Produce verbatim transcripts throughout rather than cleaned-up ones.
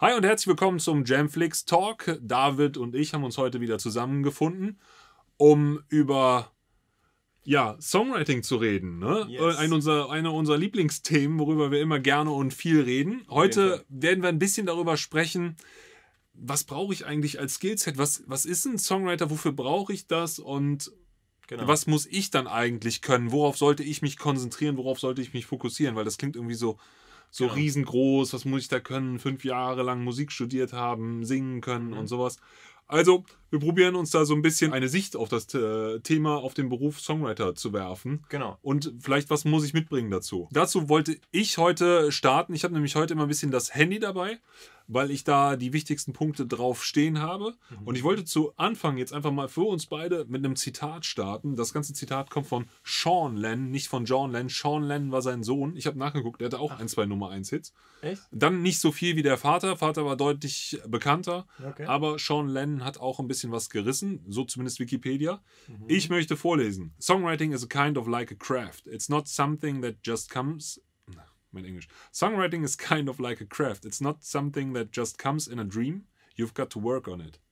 Hi und herzlich willkommen zum Jamflix Talk. David und ich haben uns heute wieder zusammengefunden, um über ja, Songwriting zu reden. Ne? Yes. Ein unser, einer unserer Lieblingsthemen, worüber wir immer gerne und viel reden. Heute werden wir ein bisschen darüber sprechen, was brauche ich eigentlich als Skillset? Was, was ist ein Songwriter? Wofür brauche ich das? Und genau. Was muss ich dann eigentlich können? Worauf sollte ich mich konzentrieren? Worauf sollte ich mich fokussieren? Weil das klingt irgendwie so... So genau. Riesengroß, was muss ich da können? Fünf Jahre lang Musik studiert haben, singen können mhm. und sowas. Also, wir probieren uns da so ein bisschen eine Sicht auf das äh, Thema, auf den Beruf Songwriter zu werfen. Genau. Und vielleicht, was muss ich mitbringen dazu? Dazu wollte ich heute starten. Ich habe nämlich heute immer ein bisschen das Handy dabei, weil ich da die wichtigsten Punkte drauf stehen habe. Mhm. Und ich wollte zu Anfang jetzt einfach mal für uns beide mit einem Zitat starten. Das ganze Zitat kommt von Sean Lennon, nicht von John Lennon. Sean Lennon war sein Sohn. Ich habe nachgeguckt, der hatte auch Ach. ein, zwei Nummer eins Hits. Echt? Dann nicht so viel wie der Vater. Vater war deutlich bekannter. Okay. Aber Sean Lennon hat auch ein bisschen was gerissen. So zumindest Wikipedia. Mhm. Ich möchte vorlesen. Songwriting is a kind of like a craft. It's not something that just comes... Mein Englisch. Songwriting is kind of like a craft. It's not something that just comes in a dream. You've got to work on it.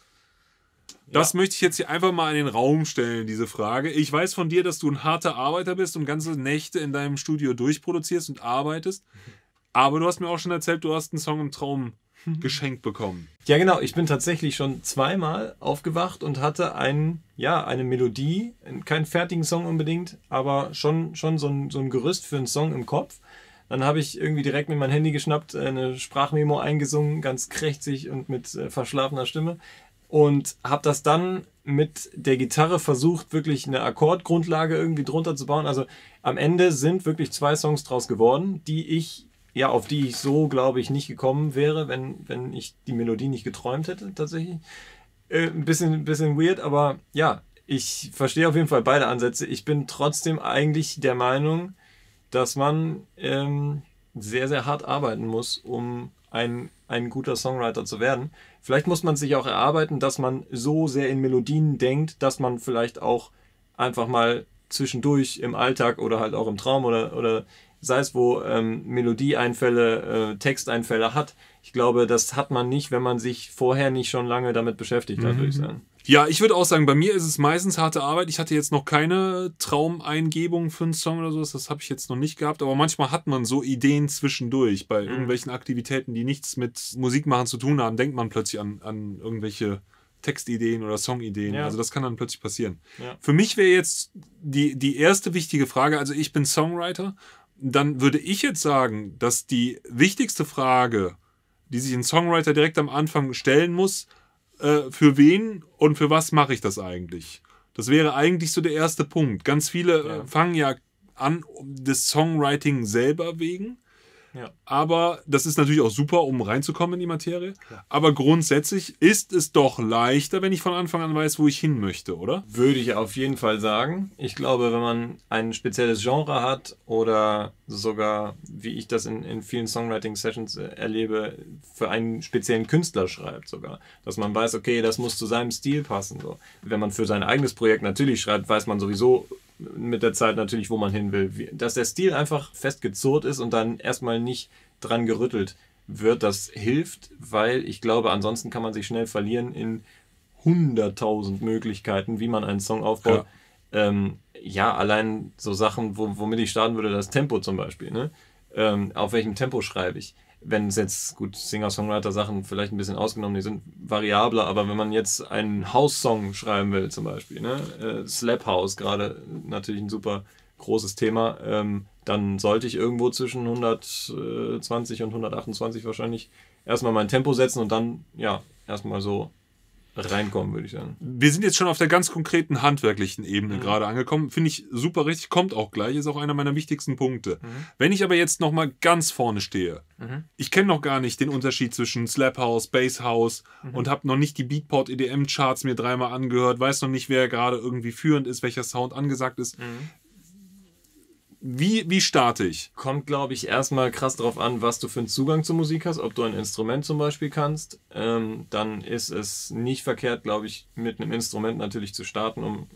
Das ja. möchte ich jetzt hier einfach mal in den Raum stellen, diese Frage. Ich weiß von dir, dass du ein harter Arbeiter bist und ganze Nächte in deinem Studio durchproduzierst und arbeitest. Aber du hast mir auch schon erzählt, du hast einen Song im Traum geschenkt bekommen. Ja, genau. Ich bin tatsächlich schon zweimal aufgewacht und hatte ein, ja, eine Melodie, keinen fertigen Song unbedingt, aber schon, schon so, ein, so ein Gerüst für einen Song im Kopf. Dann habe ich irgendwie direkt mit meinem Handy geschnappt, eine Sprachmemo eingesungen, ganz krächzig und mit äh, verschlafener Stimme. Und habe das dann mit der Gitarre versucht, wirklich eine Akkordgrundlage irgendwie drunter zu bauen. Also am Ende sind wirklich zwei Songs draus geworden, die ich, ja, auf die ich so, glaube ich, nicht gekommen wäre, wenn, wenn ich die Melodie nicht geträumt hätte, tatsächlich. Äh, ein bisschen, ein bisschen weird, aber ja, ich verstehe auf jeden Fall beide Ansätze. Ich bin trotzdem eigentlich der Meinung, dass man ähm, sehr, sehr hart arbeiten muss, um ein, ein guter Songwriter zu werden. Vielleicht muss man sich auch erarbeiten, dass man so sehr in Melodien denkt, dass man vielleicht auch einfach mal zwischendurch im Alltag oder halt auch im Traum oder, oder sei es wo ähm, Melodieeinfälle, äh, Texteinfälle hat. Ich glaube, das hat man nicht, wenn man sich vorher nicht schon lange damit beschäftigt hat, mhm. würde ich sagen. Ja, ich würde auch sagen, bei mir ist es meistens harte Arbeit. Ich hatte jetzt noch keine Traumeingebung für einen Song oder sowas. Das habe ich jetzt noch nicht gehabt. Aber manchmal hat man so Ideen zwischendurch. Bei mhm. irgendwelchen Aktivitäten, die nichts mit Musikmachen zu tun haben, denkt man plötzlich an, an irgendwelche Textideen oder Songideen. Ja. Also das kann dann plötzlich passieren. Ja. Für mich wäre jetzt die, die erste wichtige Frage, also ich bin Songwriter, dann würde ich jetzt sagen, dass die wichtigste Frage, die sich ein Songwriter direkt am Anfang stellen muss, für wen und für was mache ich das eigentlich? Das wäre eigentlich so der erste Punkt. Ganz viele ja. fangen ja an, das Songwriting selber wegen. Ja. Aber das ist natürlich auch super, um reinzukommen in die Materie. Ja. Aber grundsätzlich ist es doch leichter, wenn ich von Anfang an weiß, wo ich hin möchte, oder? Würde ich auf jeden Fall sagen. Ich glaube, wenn man ein spezielles Genre hat oder sogar, wie ich das in, in vielen Songwriting-Sessions erlebe, für einen speziellen Künstler schreibt sogar. Dass man weiß, okay, das muss zu seinem Stil passen. So. Wenn man für sein eigenes Projekt natürlich schreibt, weiß man sowieso mit der Zeit natürlich, wo man hin will. Dass der Stil einfach festgezurrt ist und dann erstmal nicht dran gerüttelt wird, das hilft, weil ich glaube, ansonsten kann man sich schnell verlieren in hunderttausend Möglichkeiten, wie man einen Song aufbaut. Ja, ähm, ja allein so Sachen, wo, womit ich starten würde, das Tempo zum Beispiel. Ne? Ähm, auf welchem Tempo schreibe ich? Wenn es jetzt, gut, Singer-Songwriter-Sachen vielleicht ein bisschen ausgenommen, die sind variabler, aber wenn man jetzt einen House-Song schreiben will zum Beispiel, ne? äh, Slap House, gerade natürlich ein super großes Thema, ähm, dann sollte ich irgendwo zwischen hundertzwanzig und hundertachtundzwanzig wahrscheinlich erstmal mein Tempo setzen und dann, ja, erstmal so reinkommen, würde ich sagen. Wir sind jetzt schon auf der ganz konkreten handwerklichen Ebene mhm. gerade angekommen. Finde ich super richtig, kommt auch gleich, ist auch einer meiner wichtigsten Punkte. Mhm. Wenn ich aber jetzt nochmal ganz vorne stehe, mhm. ich kenne noch gar nicht den Unterschied zwischen Slap House, Bass House mhm. und habe noch nicht die Beatport E D M Charts mir dreimal angehört, weiß noch nicht, wer gerade irgendwie führend ist, welcher Sound angesagt ist. Mhm. Wie, wie starte ich? Kommt, glaube ich, erstmal krass drauf an, was du für einen Zugang zur Musik hast. Ob du ein Instrument zum Beispiel kannst, ähm, dann ist es nicht verkehrt, glaube ich, mit einem Instrument natürlich zu starten, um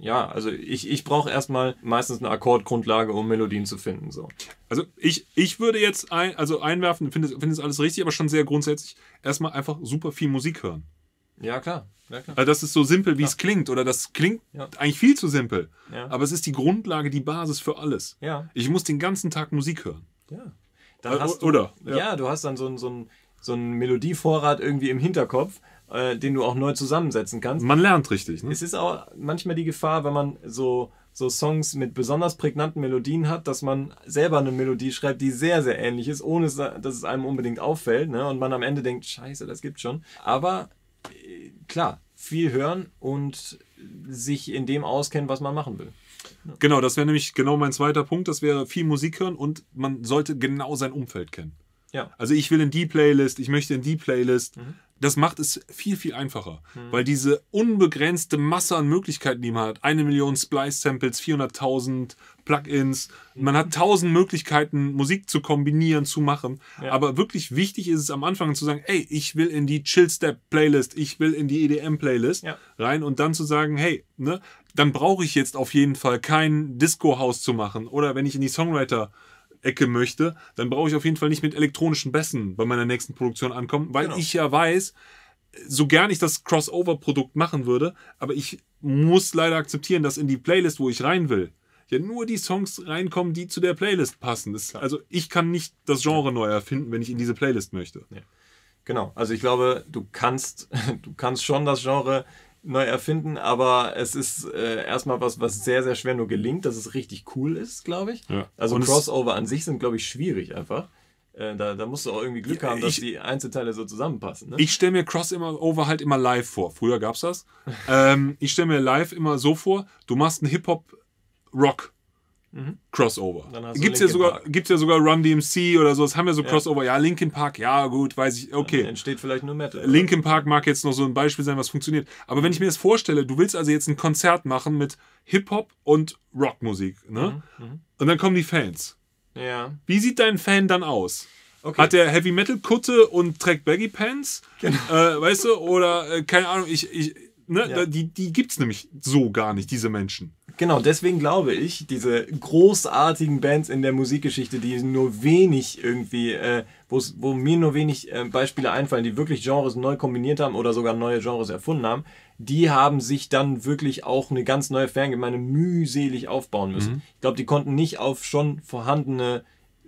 ja, also ich, ich brauche erstmal meistens eine Akkordgrundlage, um Melodien zu finden. So. Also ich, ich würde jetzt ein, also einwerfen, finde find das alles richtig, aber schon sehr grundsätzlich erstmal einfach super viel Musik hören. Ja, klar. Ja, klar. Also das ist so simpel, wie ja. es klingt. Oder das klingt ja. eigentlich viel zu simpel. Ja. Aber es ist die Grundlage, die Basis für alles. Ja. Ich muss den ganzen Tag Musik hören. Ja. Dann hast du, oder? Ja. ja, du hast dann so, so, ein, so einen Melodievorrat irgendwie im Hinterkopf, äh, den du auch neu zusammensetzen kannst. Man lernt richtig. Ne? Es ist auch manchmal die Gefahr, wenn man so, so Songs mit besonders prägnanten Melodien hat, dass man selber eine Melodie schreibt, die sehr, sehr ähnlich ist, ohne dass es einem unbedingt auffällt. Ne? Und man am Ende denkt, scheiße, das gibt's schon. Aber äh, klar, viel hören und sich in dem auskennen, was man machen will. Ja. Genau, das wäre nämlich genau mein zweiter Punkt. Das wäre viel Musik hören und man sollte genau sein Umfeld kennen. Ja. Also ich will in die Playlist, ich möchte in die Playlist. Mhm. Das macht es viel, viel einfacher. Mhm. Weil diese unbegrenzte Masse an Möglichkeiten, die man hat, eine Million Splice-Samples, vierhunderttausend Plugins, mhm. man hat tausend Möglichkeiten, Musik zu kombinieren, zu machen. Ja. Aber wirklich wichtig ist es am Anfang zu sagen, ey, ich will in die Chill-Step-Playlist, ich will in die E D M-Playlist ja. rein und dann zu sagen, hey, ne, dann brauche ich jetzt auf jeden Fall kein Disco-House zu machen. Oder wenn ich in die Songwriter- Ecke möchte, dann brauche ich auf jeden Fall nicht mit elektronischen Bässen bei meiner nächsten Produktion ankommen, weil genau. ich ja weiß, so gern ich das Crossover-Produkt machen würde, aber ich muss leider akzeptieren, dass in die Playlist, wo ich rein will, ja nur die Songs reinkommen, die zu der Playlist passen. Das, also ich kann nicht das Genre ja. neu erfinden, wenn ich in diese Playlist möchte. Ja. Genau, also ich glaube, du kannst, du kannst schon das Genre neu erfinden, aber es ist äh, erstmal was, was sehr, sehr schwer nur gelingt, dass es richtig cool ist, glaube ich. Ja. Also und Crossover an sich sind, glaube ich, schwierig einfach. Äh, da, da musst du auch irgendwie Glück ja, haben, dass ich, die Einzelteile so zusammenpassen. Ne? Ich stelle mir Crossover halt immer live vor. Früher gab es das. ähm, ich stelle mir live immer so vor, du machst einen Hip-Hop-Rock Mhm. Crossover. Gibt es ja, sogar, ja sogar Run D M C oder so, das haben wir so ja. Crossover. Ja, Linkin Park, ja gut, weiß ich, okay. Dann entsteht vielleicht nur Metal. Linkin Park mag jetzt noch so ein Beispiel sein, was funktioniert. Aber wenn ich mir das vorstelle, du willst also jetzt ein Konzert machen mit Hip-Hop und Rockmusik, ne? Mhm. Mhm. Und dann kommen die Fans. Ja. Wie sieht dein Fan dann aus? Okay. Hat der Heavy Metal Kutte und trägt Baggy Pants? Genau. Äh, weißt du, oder äh, keine Ahnung, ich, ich ne, ja. die, die gibt es nämlich so gar nicht, diese Menschen. Genau, deswegen glaube ich, diese großartigen Bands in der Musikgeschichte, die nur wenig irgendwie, äh, wo mir nur wenig äh, Beispiele einfallen, die wirklich Genres neu kombiniert haben oder sogar neue Genres erfunden haben, die haben sich dann wirklich auch eine ganz neue Fangemeinde mühselig aufbauen müssen. Mhm. Ich glaube, die konnten nicht auf schon vorhandene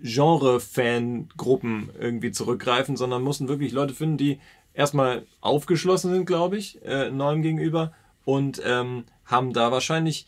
Genre-Fangruppen irgendwie zurückgreifen, sondern mussten wirklich Leute finden, die erstmal aufgeschlossen sind, glaube ich, äh, neuem gegenüber und ähm, haben da wahrscheinlich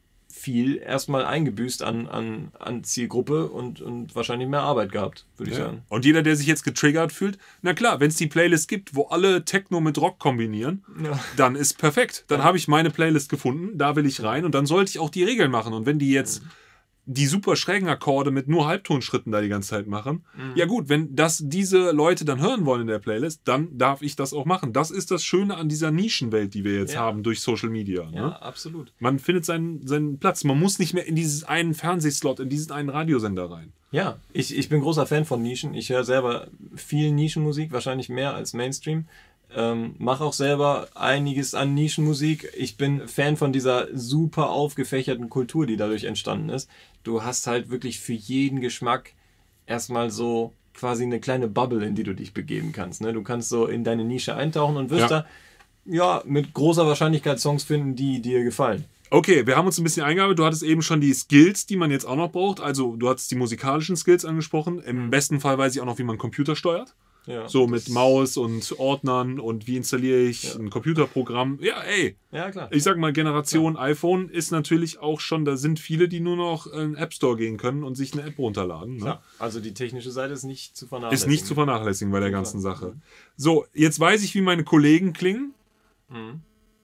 viel erstmal eingebüßt an, an, an Zielgruppe und, und wahrscheinlich mehr Arbeit gehabt, würde ich ja. sagen. Und jeder, der sich jetzt getriggert fühlt, na klar, wenn es die Playlist gibt, wo alle Techno mit Rock kombinieren, ja. dann ist perfekt. Dann ja. habe ich meine Playlist gefunden, da will ich rein und dann sollte ich auch die Regeln machen. Und wenn die jetzt mhm. die super schrägen Akkorde mit nur Halbtonschritten da die ganze Zeit machen, mhm. ja gut, wenn das diese Leute dann hören wollen in der Playlist, dann darf ich das auch machen. Das ist das Schöne an dieser Nischenwelt, die wir jetzt ja. haben durch Social Media. Ja, ne? absolut. Man findet seinen, seinen Platz. Man muss nicht mehr in dieses einen Fernsehslot, in diesen einen Radiosender rein. Ja, ich, ich bin großer Fan von Nischen. Ich höre selber viel Nischenmusik, wahrscheinlich mehr als Mainstream. Ähm, mache auch selber einiges an Nischenmusik. Ich bin Fan von dieser super aufgefächerten Kultur, die dadurch entstanden ist. Du hast halt wirklich für jeden Geschmack erstmal so quasi eine kleine Bubble, in die du dich begeben kannst. Ne? Du kannst so in deine Nische eintauchen und wirst ja. da ja, mit großer Wahrscheinlichkeit Songs finden, die dir gefallen. Okay, wir haben uns ein bisschen eingearbeitet. Du hattest eben schon die Skills, die man jetzt auch noch braucht. Also du hattest die musikalischen Skills angesprochen. Im besten Fall weiß ich auch noch, wie man Computer steuert. Ja, so mit Maus und Ordnern und wie installiere ich ja. ein Computerprogramm. Ja, ey. Ja, klar. Ich sag mal, Generation klar. iPhone ist natürlich auch schon, da sind viele, die nur noch in den App Store gehen können und sich eine App runterladen. Ne? Also die technische Seite ist nicht zu vernachlässigen. Ist nicht zu vernachlässigen bei der ja, ganzen klar. Sache. Mhm. So, jetzt weiß ich, wie meine Kollegen klingen. Mhm.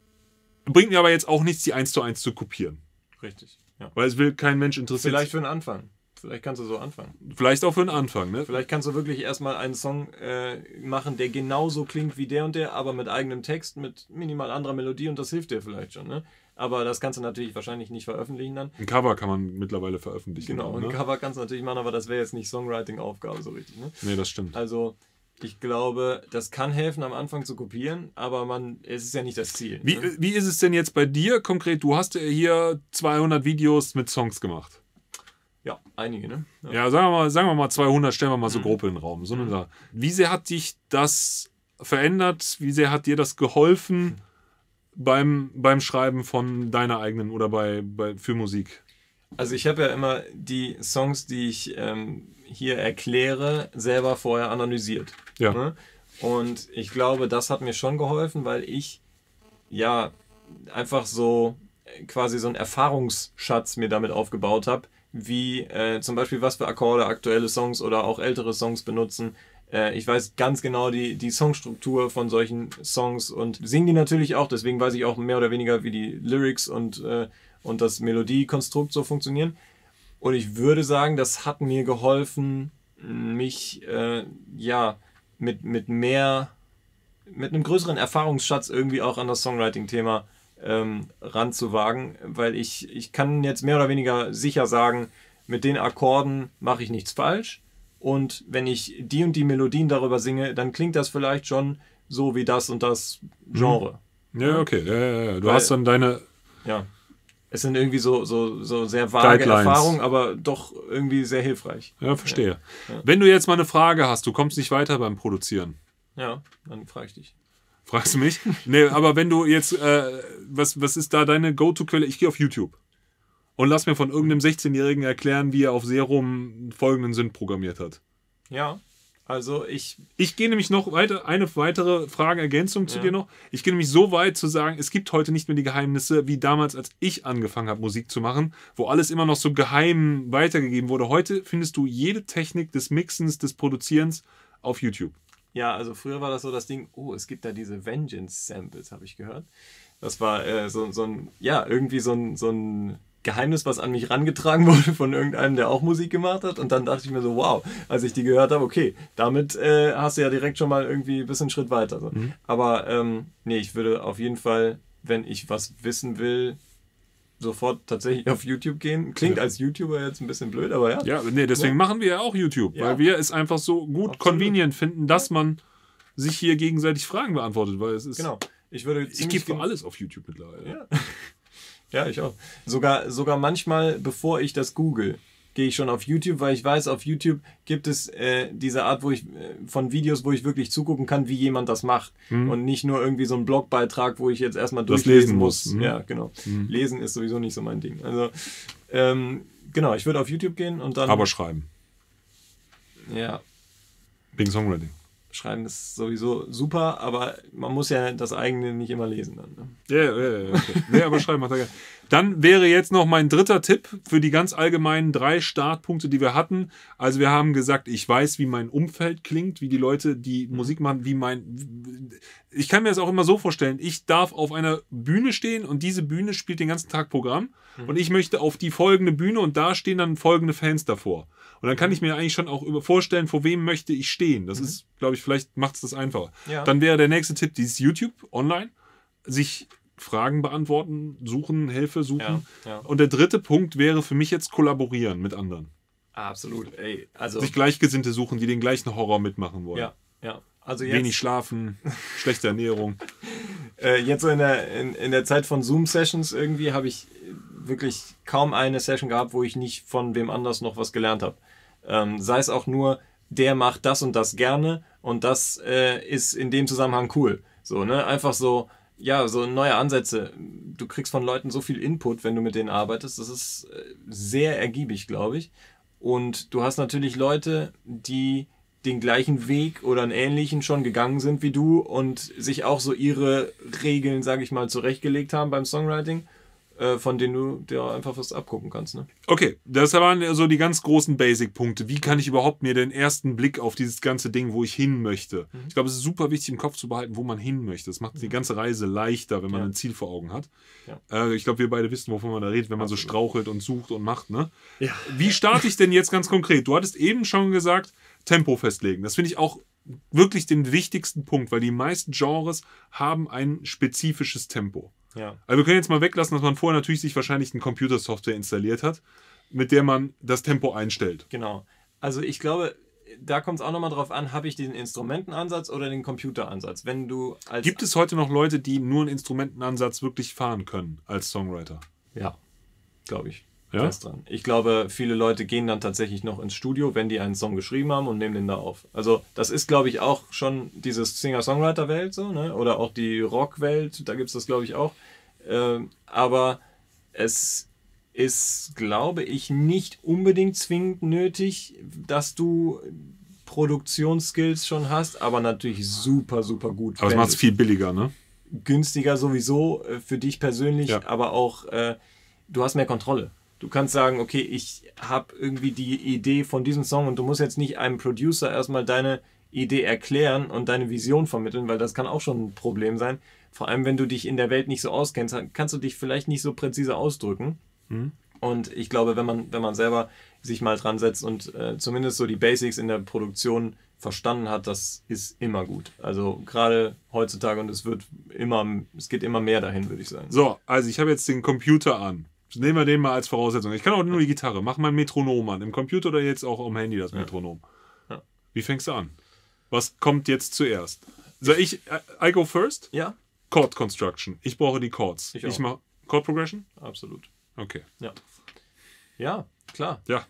Bringt mir aber jetzt auch nichts, die eins zu eins zu kopieren. Richtig. Ja. Weil es will kein Mensch interessieren. Vielleicht für den Anfang. Vielleicht kannst du so anfangen. Vielleicht auch für den Anfang, ne? Vielleicht kannst du wirklich erstmal einen Song äh, machen, der genauso klingt wie der und der, aber mit eigenem Text, mit minimal anderer Melodie und das hilft dir vielleicht schon, ne? Aber das kannst du natürlich wahrscheinlich nicht veröffentlichen dann. Ein Cover kann man mittlerweile veröffentlichen. Genau, auch, ein ne? Cover kannst du natürlich machen, aber das wäre jetzt nicht Songwriting-Aufgabe so richtig, ne? Nee, das stimmt. Also Ich glaube, das kann helfen, am Anfang zu kopieren, aber man, es ist ja nicht das Ziel. Wie, Ne? wie ist es denn jetzt bei dir konkret? Du hast ja hier zweihundert Videos mit Songs gemacht. Ja, einige, ne? Ja, ja sagen, wir mal, sagen wir mal zweihundert, stellen wir mal so mhm. grob in den Raum. So mhm. Wie sehr hat dich das verändert? Wie sehr hat dir das geholfen mhm. beim, beim Schreiben von deiner eigenen oder bei, bei, für Musik? Also ich habe ja immer die Songs, die ich ähm, hier erkläre, selber vorher analysiert. Ja. Ne? Und ich glaube, das hat mir schon geholfen, weil ich ja einfach so quasi so einen Erfahrungsschatz mir damit aufgebaut habe, wie äh, zum Beispiel was für Akkorde aktuelle Songs oder auch ältere Songs benutzen. Äh, ich weiß ganz genau die, die Songstruktur von solchen Songs und singe die natürlich auch, deswegen weiß ich auch mehr oder weniger, wie die Lyrics und äh, und das Melodiekonstrukt so funktionieren. Und ich würde sagen, das hat mir geholfen, mich äh, ja mit, mit mehr, mit einem größeren Erfahrungsschatz irgendwie auch an das Songwriting-Thema ähm, ranzuwagen, weil ich, ich kann jetzt mehr oder weniger sicher sagen, mit den Akkorden mache ich nichts falsch und wenn ich die und die Melodien darüber singe, dann klingt das vielleicht schon so wie das und das Genre. Ja, okay. Ja, ja, ja. Du weil, hast dann deine... Ja. Es sind irgendwie so, so, so sehr vage Guidelines. Erfahrungen, aber doch irgendwie sehr hilfreich. Ja, verstehe. Ja. Ja. Wenn du jetzt mal eine Frage hast, du kommst nicht weiter beim Produzieren. Ja, dann frage ich dich. Fragst du mich? Nee, aber wenn du jetzt, äh, was, was ist da deine Go-To-Quelle? Ich gehe auf YouTube und lass mir von irgendeinem sechzehnjährigen erklären, wie er auf Serum folgenden Synth programmiert hat. Ja. Also ich... Ich gehe nämlich noch weiter, eine weitere Frageergänzung zu ja. dir noch. Ich gehe nämlich so weit zu sagen, es gibt heute nicht mehr die Geheimnisse, wie damals, als ich angefangen habe, Musik zu machen, wo alles immer noch so geheim weitergegeben wurde. Heute findest du jede Technik des Mixens, des Produzierens auf YouTube. Ja, also früher war das so das Ding, oh, es gibt da diese Vengeance-Samples, habe ich gehört. Das war äh, so, so ein, ja, irgendwie so ein, so ein Geheimnis, was an mich rangetragen wurde von irgendeinem, der auch Musik gemacht hat. Und dann dachte ich mir so, wow, als ich die gehört habe, okay, damit äh, hast du ja direkt schon mal irgendwie ein bisschen einen Schritt weiter. So. Mhm. Aber ähm, nee, ich würde auf jeden Fall, wenn ich was wissen will, sofort tatsächlich auf YouTube gehen. Klingt ja. als YouTuber jetzt ein bisschen blöd, aber ja. Ja, nee, deswegen ja. machen wir ja auch YouTube, ja. weil wir es einfach so gut Absolut. convenient finden, dass man sich hier gegenseitig Fragen beantwortet, weil es ist... Genau. Ich würde ich gebe für alles auf YouTube mittlerweile. Ja. Ja, ich auch. Sogar, sogar manchmal, bevor ich das google, gehe ich schon auf YouTube, weil ich weiß, auf YouTube gibt es äh, diese Art wo ich, äh, von Videos, wo ich wirklich zugucken kann, wie jemand das macht. Hm. Und nicht nur irgendwie so ein Blogbeitrag, wo ich jetzt erstmal durchlesen muss. muss. Hm. Ja, genau. Hm. Lesen ist sowieso nicht so mein Ding. Also, ähm, genau, ich würde auf YouTube gehen und dann... Aber schreiben. Ja. Wegen Songwriting. Schreiben ist sowieso super, aber man muss ja das eigene nicht immer lesen. Dann, ne? Ja, ja, ja. Okay. Nee, aber schreiben macht er gerne. Dann wäre jetzt noch mein dritter Tipp für die ganz allgemeinen drei Startpunkte, die wir hatten. Also wir haben gesagt, ich weiß, wie mein Umfeld klingt, wie die Leute, die Musik machen, wie mein... Ich kann mir das auch immer so vorstellen, ich darf auf einer Bühne stehen und diese Bühne spielt den ganzen Tag Programm mhm. und ich möchte auf die folgende Bühne und da stehen dann folgende Fans davor. Und dann kann ich mir eigentlich schon auch vorstellen, vor wem möchte ich stehen. Das mhm. ist, glaube ich, vielleicht macht es das einfacher. Ja. Dann wäre der nächste Tipp dieses YouTube online, sich Fragen beantworten, suchen, Hilfe suchen. Ja, ja. Und der dritte Punkt wäre für mich jetzt kollaborieren mit anderen. Absolut. Ey, also sich Gleichgesinnte suchen, die den gleichen Horror mitmachen wollen. Ja, ja. Also jetzt, wenig schlafen, schlechte Ernährung. Äh, jetzt so in der, in, in der Zeit von Zoom-Sessions irgendwie habe ich wirklich kaum eine Session gehabt, wo ich nicht von wem anders noch was gelernt habe. Ähm, sei es auch nur, der macht das und das gerne und das äh, ist in dem Zusammenhang cool. So, ne? Einfach so, ja, so neue Ansätze. Du kriegst von Leuten so viel Input, wenn du mit denen arbeitest. Das ist äh, sehr ergiebig, glaube ich. Und du hast natürlich Leute, die den gleichen Weg oder einen ähnlichen schon gegangen sind wie du und sich auch so ihre Regeln, sage ich mal, zurechtgelegt haben beim Songwriting, äh, von denen du dir einfach was abgucken kannst. Ne? Okay, das waren so die ganz großen Basic-Punkte. Wie kann ich überhaupt mir den ersten Blick auf dieses ganze Ding, wo ich hin möchte? Mhm. Ich glaube, es ist super wichtig im Kopf zu behalten, wo man hin möchte. Das macht mhm. die ganze Reise leichter, wenn man ja. ein Ziel vor Augen hat. Ja. Äh, ich glaube, wir beide wissen, wovon man da redet, wenn man Absolut. so strauchelt und sucht und macht. Ne? Ja. Wie starte ich denn jetzt ganz konkret? Du hattest eben schon gesagt, Tempo festlegen. Das finde ich auch wirklich den wichtigsten Punkt, weil die meisten Genres haben ein spezifisches Tempo. Ja. Also wir können jetzt mal weglassen, dass man vorher natürlich sich wahrscheinlich eine Computersoftware installiert hat, mit der man das Tempo einstellt. Genau. Also ich glaube, da kommt es auch nochmal drauf an, habe ich den Instrumentenansatz oder den Computeransatz? Wenn du als Gibt es heute noch Leute, die nur einen Instrumentenansatz wirklich fahren können als Songwriter? Ja, glaube ich. Ja? Fest dran. Ich glaube, viele Leute gehen dann tatsächlich noch ins Studio, wenn die einen Song geschrieben haben und nehmen den da auf. Also das ist, glaube ich, auch schon diese Singer-Songwriter-Welt so, ne? Oder auch die Rock-Welt, da gibt es das, glaube ich, auch. Ähm, aber es ist, glaube ich, nicht unbedingt zwingend nötig, dass du Produktionsskills schon hast, aber natürlich super, super gut. Aber es macht es viel billiger, ne? Günstiger sowieso äh, für dich persönlich, Ja. aber auch äh, du hast mehr Kontrolle. Du kannst sagen, okay, ich habe irgendwie die Idee von diesem Song und du musst jetzt nicht einem Producer erstmal deine Idee erklären und deine Vision vermitteln, weil das kann auch schon ein Problem sein. Vor allem, wenn du dich in der Welt nicht so auskennst, kannst du dich vielleicht nicht so präzise ausdrücken. Mhm. Und ich glaube, wenn man, wenn man selber sich mal dran setzt und äh, zumindest so die Basics in der Produktion verstanden hat, das ist immer gut. Also gerade heutzutage, und es wird immer, es geht immer mehr dahin, würde ich sagen. So, also ich habe jetzt den Computer an. Nehmen wir den mal als Voraussetzung. Ich kann auch nur die Gitarre. Mach mal ein Metronom an. Im Computer oder jetzt auch am Handy das Metronom. Ja. Wie fängst du an? Was kommt jetzt zuerst? Soll ich, I go first? Ja, Chord Construction. Ich brauche die Chords. Ich Ich, auch. mache Chord Progression? absolut. Okay. Ja, ja, klar. Ja.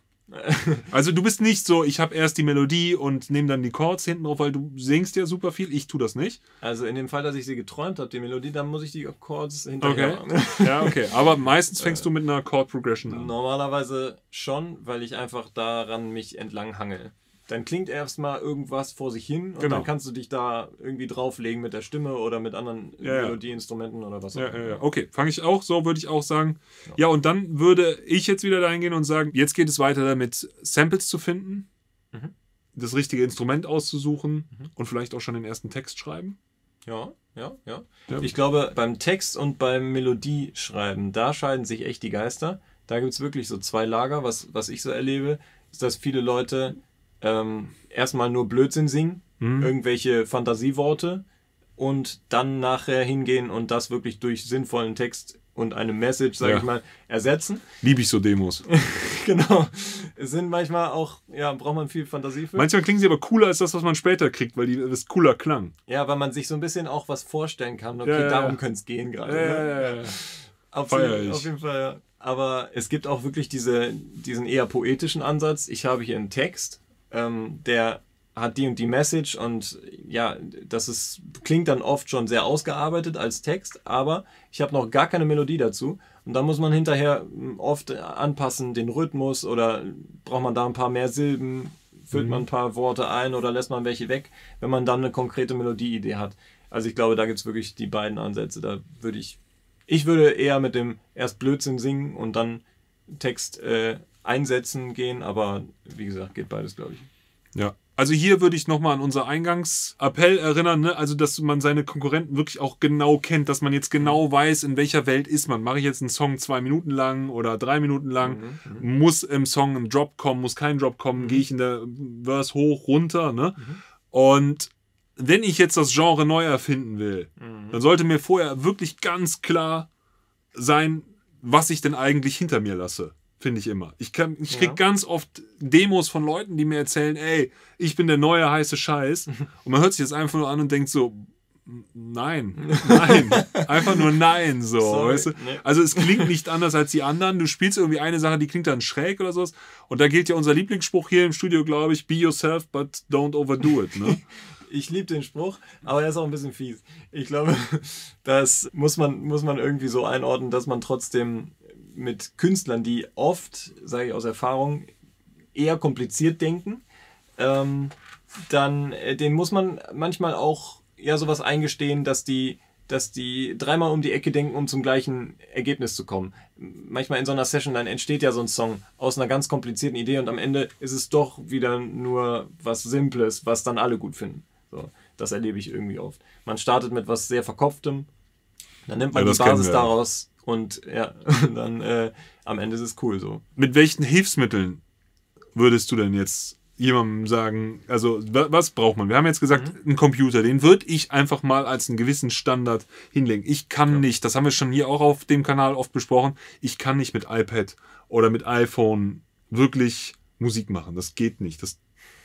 Also du bist nicht so, ich habe erst die Melodie und nehme dann die Chords hinten drauf, weil du singst ja super viel. Ich tue das nicht. Also in dem Fall, dass ich sie geträumt habe, die Melodie, dann muss ich die Chords hinterher Okay. machen. Ja, okay. Aber meistens fängst du mit einer Chord Progression an. Normalerweise schon, weil ich einfach daran mich entlang hangel. Dann klingt erstmal irgendwas vor sich hin und Genau. dann kannst du dich da irgendwie drauflegen mit der Stimme oder mit anderen Ja, ja. Melodieinstrumenten oder was auch Ja, immer. ja, ja. Okay, fange ich auch, so würde ich auch sagen. Ja, und dann würde ich jetzt wieder dahin gehen und sagen, jetzt geht es weiter damit, Samples zu finden, Mhm. das richtige Instrument auszusuchen Mhm. und vielleicht auch schon den ersten Text schreiben. Ja, ja, ja. Ja. Ich glaube, beim Text und beim Melodieschreiben, da scheiden sich echt die Geister. Da gibt es wirklich so zwei Lager. Was, was ich so erlebe, ist, dass viele Leute ähm, erstmal nur Blödsinn singen, Mhm. irgendwelche Fantasieworte und dann nachher hingehen und das wirklich durch sinnvollen Text und eine Message, sage Ja. ich mal, ersetzen. Liebe ich so Demos. Genau. Es sind manchmal auch, ja, braucht man viel Fantasie für. Manchmal klingen sie aber cooler als das, was man später kriegt, weil die, das cooler klang. Ja, weil man sich so ein bisschen auch was vorstellen kann. Okay, Ja, ja, darum ja. könnte es gehen gerade. Ja, ne? ja, ja, ja. Absolut, Feier ich. auf jeden Fall, ja. Aber es gibt auch wirklich diese, diesen eher poetischen Ansatz. Ich habe hier einen Text, ähm, der hat die und die Message und ja, das ist, klingt dann oft schon sehr ausgearbeitet als Text, aber ich habe noch gar keine Melodie dazu. Und da muss man hinterher oft anpassen, den Rhythmus oder braucht man da ein paar mehr Silben, füllt Mhm. man ein paar Worte ein oder lässt man welche weg, wenn man dann eine konkrete Melodieidee hat. Also ich glaube, da gibt es wirklich die beiden Ansätze. Da würde ich, ich würde eher mit dem erst Blödsinn singen und dann Text äh, einsetzen gehen, aber wie gesagt, geht beides, glaube ich. Ja. Also hier würde ich nochmal an unser Eingangsappell erinnern, ne? Also dass man seine Konkurrenten wirklich auch genau kennt, dass man jetzt genau weiß, in welcher Welt ist man. Mache ich jetzt einen Song zwei Minuten lang oder drei Minuten lang? Mhm, Muss im Song ein Drop kommen, muss kein Drop kommen? Mhm. Gehe ich in der Verse hoch, runter? Ne? Mhm. Und wenn ich jetzt das Genre neu erfinden will, mhm. dann sollte mir vorher wirklich ganz klar sein, was ich denn eigentlich hinter mir lasse. Finde ich immer. Ich, kann, ich krieg Ja. ganz oft Demos von Leuten, die mir erzählen, ey, ich bin der neue heiße Scheiß. Und man hört sich das einfach nur an und denkt so, nein, nein. Einfach nur nein. So, Sorry, weißt du? nee. Also es klingt nicht anders als die anderen. Du spielst irgendwie eine Sache, die klingt dann schräg oder sowas. Und da gilt ja unser Lieblingsspruch hier im Studio, glaube ich, be yourself, but don't overdo it. Ne? Ich liebe den Spruch, aber er ist auch ein bisschen fies. Ich glaube, das muss man, muss man irgendwie so einordnen, dass man trotzdem mit Künstlern, die oft, sage ich aus Erfahrung, eher kompliziert denken, ähm, dann äh, denen muss man manchmal auch ja sowas eingestehen, dass die, dass die dreimal um die Ecke denken, um zum gleichen Ergebnis zu kommen. Manchmal in so einer Session, dann entsteht ja so ein Song aus einer ganz komplizierten Idee und am Ende ist es doch wieder nur was Simples, was dann alle gut finden. So, das erlebe ich irgendwie oft. Man startet mit was sehr Verkopftem, dann nimmt man Ja, die das kennen Basis wir. daraus und ja, dann äh, am Ende ist es cool so. Mit welchen Hilfsmitteln würdest du denn jetzt jemandem sagen, also wa- was braucht man? Wir haben jetzt gesagt, einen Computer, den würde ich einfach mal als einen gewissen Standard hinlegen. Ich kann Ja. nicht, das haben wir schon hier auch auf dem Kanal oft besprochen, ich kann nicht mit iPad oder mit iPhone wirklich Musik machen. Das geht nicht. Das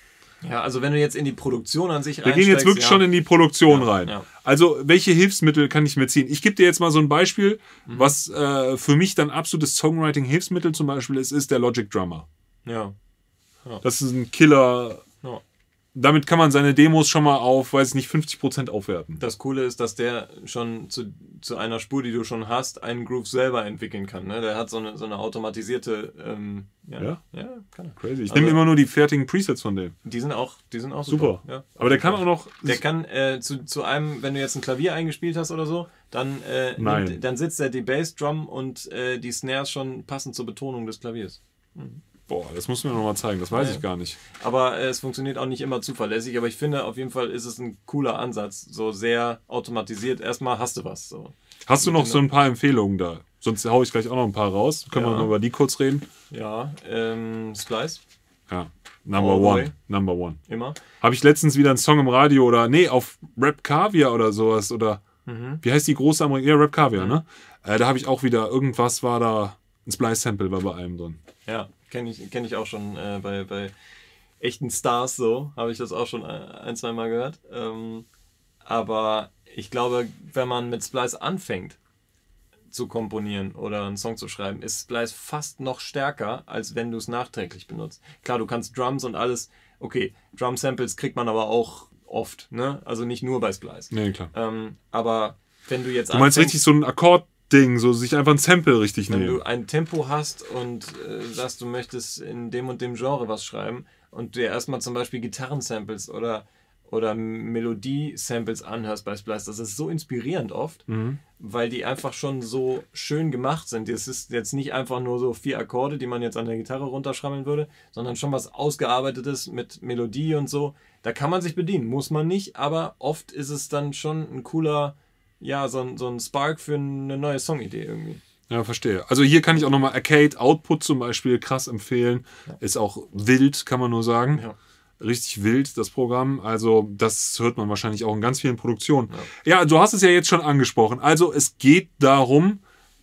Ja, also wenn du jetzt in die Produktion an sich Wir gehen jetzt wirklich ja. schon in die Produktion ja, rein. Ja. Also, welche Hilfsmittel kann ich mir ziehen? Ich gebe dir jetzt mal so ein Beispiel, mhm. was äh, für mich dann absolutes Songwriting-Hilfsmittel zum Beispiel ist, ist der Logic Drummer. Ja. ja. Das ist ein Killer. Ja. Damit kann man seine Demos schon mal auf, weiß ich nicht, fünfzig Prozent aufwerten. Das Coole ist, dass der schon zu, zu einer Spur, die du schon hast, einen Groove selber entwickeln kann. Ne? Der hat so eine, so eine automatisierte... Ähm, ja, ja? Ja, kann er. Crazy. Ich also, nehme immer nur die fertigen Presets von dem. Die sind auch, die sind auch super. Super. Ja. Aber der kann auch noch... Der kann äh, zu, zu einem, wenn du jetzt ein Klavier eingespielt hast oder so, dann, äh, nimmt, dann sitzt der die Bassdrum und äh, die Snares schon passend zur Betonung des Klaviers. Mhm. Boah, das muss mir noch mal zeigen, das weiß ja. ich gar nicht. Aber äh, es funktioniert auch nicht immer zuverlässig, aber ich finde, auf jeden Fall ist es ein cooler Ansatz, so sehr automatisiert. Erstmal hast du was. So. Hast du noch so ein paar Empfehlungen da? Sonst haue ich gleich auch noch ein paar raus. Können ja. wir mal über die kurz reden? Ja, ähm, Splice. Ja, Number One. Number One. Immer. Habe ich letztens wieder einen Song im Radio oder, nee, auf Rap Caviar oder sowas oder, mhm. wie heißt die große Amerikaner? Ja, Rap Caviar, mhm. ne? Äh, da habe ich auch wieder, irgendwas war da, ein Splice-Sample war bei einem drin. Ja. Kenne ich, kenn ich auch schon äh, bei, bei echten Stars so, habe ich das auch schon ein, zwei Mal gehört. Ähm, aber ich glaube, wenn man mit Splice anfängt zu komponieren oder einen Song zu schreiben, ist Splice fast noch stärker, als wenn du es nachträglich benutzt. Klar, du kannst Drums und alles, okay, Drum-Samples kriegt man aber auch oft, ne? Also nicht nur bei Splice. Nee, klar. Ähm, aber wenn du jetzt Du meinst richtig so einen Akkord Ding, so sich einfach ein Sample richtig Wenn nehmen. Wenn du ein Tempo hast und äh, sagst, du möchtest in dem und dem Genre was schreiben und dir erstmal zum Beispiel Gitarrensamples oder, oder Melodie-Samples anhörst bei Splice, das ist so inspirierend oft, mhm. weil die einfach schon so schön gemacht sind. Es ist jetzt nicht einfach nur so vier Akkorde, die man jetzt an der Gitarre runterschrammeln würde, sondern schon was Ausgearbeitetes mit Melodie und so. Da kann man sich bedienen, muss man nicht, aber oft ist es dann schon ein cooler... Ja, so ein, so ein Spark für eine neue Songidee irgendwie. Ja, verstehe. Also hier kann ich auch nochmal Arcade Output zum Beispiel krass empfehlen. Ja. Ist auch wild, kann man nur sagen. Ja. Richtig wild, das Programm. Also das hört man wahrscheinlich auch in ganz vielen Produktionen. Ja. ja, du hast es ja jetzt schon angesprochen. Also es geht darum,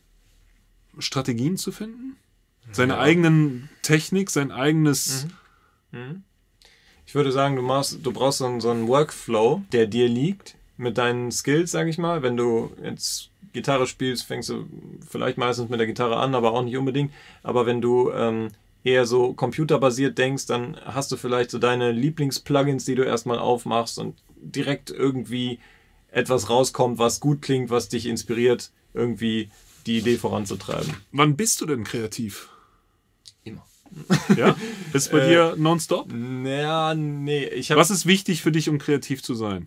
Strategien zu finden. Seine ja. eigenen Technik, sein eigenes... Mhm. Mhm. Ich würde sagen, du, machst, du brauchst so einen, so einen Workflow, der dir liegt. Mit deinen Skills, sag ich mal. Wenn du jetzt Gitarre spielst, fängst du vielleicht meistens mit der Gitarre an, aber auch nicht unbedingt. Aber wenn du ähm, eher so computerbasiert denkst, dann hast du vielleicht so deine Lieblings-Plugins, die du erstmal aufmachst und direkt irgendwie etwas rauskommt, was gut klingt, was dich inspiriert, irgendwie die Idee voranzutreiben. Wann bist du denn kreativ? Immer. Ja? Ist bei äh, dir nonstop? Ja, nee. Ich hab was ist wichtig für dich, um kreativ zu sein?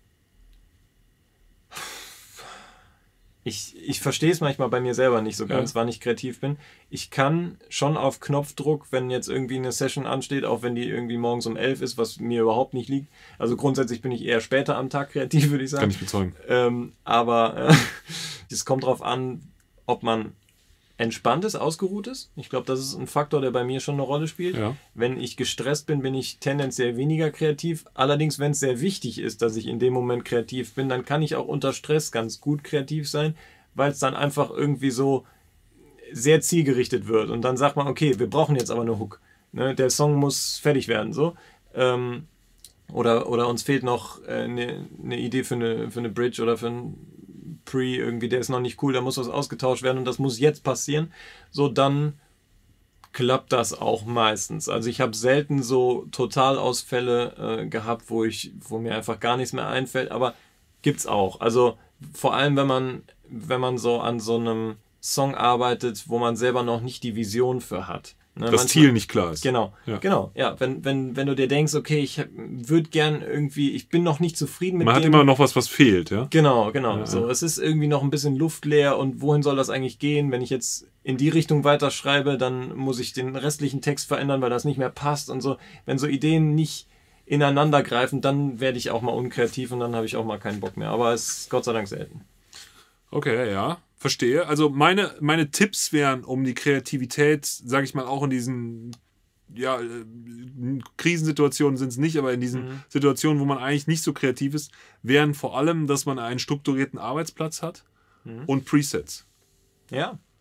Ich, ich verstehe es manchmal bei mir selber nicht so ganz, ja. wann ich kreativ bin. Ich kann schon auf Knopfdruck, wenn jetzt irgendwie eine Session ansteht, auch wenn die irgendwie morgens um elf ist, was mir überhaupt nicht liegt. Also grundsätzlich bin ich eher später am Tag kreativ, würde ich sagen. Kann ich bezeugen. Ähm, aber es äh, kommt drauf an, ob man entspannt ist, ausgeruht ist. Ich glaube, das ist ein Faktor, der bei mir schon eine Rolle spielt. Ja. Wenn ich gestresst bin, bin ich tendenziell weniger kreativ. Allerdings, wenn es sehr wichtig ist, dass ich in dem Moment kreativ bin, dann kann ich auch unter Stress ganz gut kreativ sein, weil es dann einfach irgendwie so sehr zielgerichtet wird. Und dann sagt man, okay, wir brauchen jetzt aber eine Hook. Ne? Der Song muss fertig werden. So. Ähm, oder, oder uns fehlt noch äh, eine, eine Idee für eine, für eine Bridge oder für ein Pre, irgendwie, der ist noch nicht cool, da muss was ausgetauscht werden und das muss jetzt passieren, so dann klappt das auch meistens. Also ich habe selten so Totalausfälle äh, gehabt, wo ich, wo mir einfach gar nichts mehr einfällt, aber gibt's auch. Also vor allem, wenn man, wenn man so an so einem Song arbeitet, wo man selber noch nicht die Vision für hat. Ne, das manchmal, Ziel nicht klar ist. Genau, ja. genau. Ja, wenn, wenn, wenn du dir denkst, okay, ich würde gern irgendwie, ich bin noch nicht zufrieden mit Man dem. hat immer noch was, was fehlt, ja? Genau, genau. Ja, so, ja. Es ist irgendwie noch ein bisschen luftleer und wohin soll das eigentlich gehen? Wenn ich jetzt in die Richtung weiterschreibe, dann muss ich den restlichen Text verändern, weil das nicht mehr passt und so. Wenn so Ideen nicht ineinander greifen, dann werde ich auch mal unkreativ und dann habe ich auch mal keinen Bock mehr. Aber es ist Gott sei Dank selten. Okay, ja. Verstehe. Also meine, meine Tipps wären, um die Kreativität, sage ich mal, auch in diesen ja, Krisensituationen sind es nicht, aber in diesen mhm. Situationen, wo man eigentlich nicht so kreativ ist, wären vor allem, dass man einen strukturierten Arbeitsplatz hat mhm. und Presets. Ja.